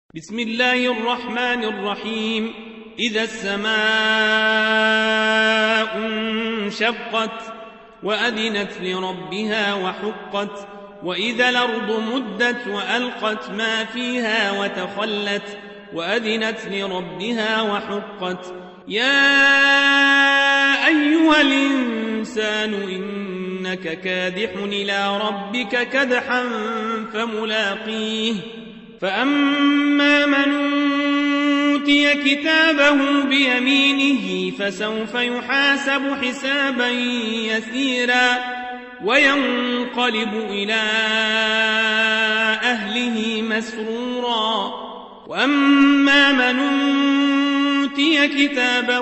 بسم الله الرحمن الرحيم. إذا السماء انشقت وأذنت لربها وحقت وإذا الأرض مدت وألقت ما فيها وتخلت وأذنت لربها وحقت يا أيها الإنسان إنك كادح إلى ربك كدحا فملاقيه فأما من أوتي كتابه بيمينه فسوف يحاسب حسابا يسيرا وينقلب إلى أهله مسرورا وأما من أوتي كتابه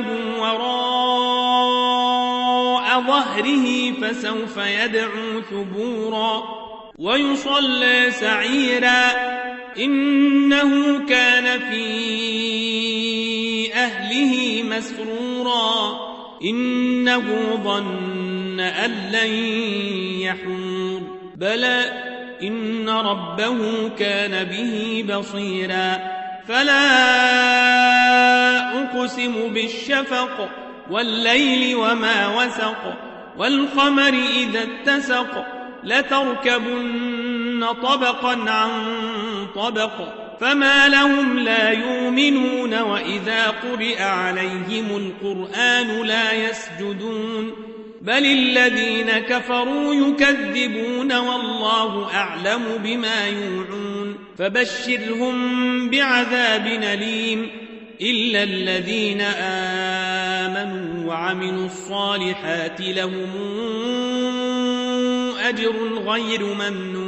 وراء ظهره فسوف يدعو ثبورا ويصلى سعيرا إنه كان في أهله مسرورا إنه ظن أن لن يحور بلى إن ربه كان به بصيرا فلا أقسم بالشفق والليل وما وسق والقمر إذا اتسق لتركبن طبقا عن طبق فما لهم لا يؤمنون وإذا قرئ عليهم القرآن لا يسجدون بل الذين كفروا يكذبون والله أعلم بما يوعون فبشرهم بعذاب أليم إلا الذين آمنوا وعملوا الصالحات لهم أجر غير ممنون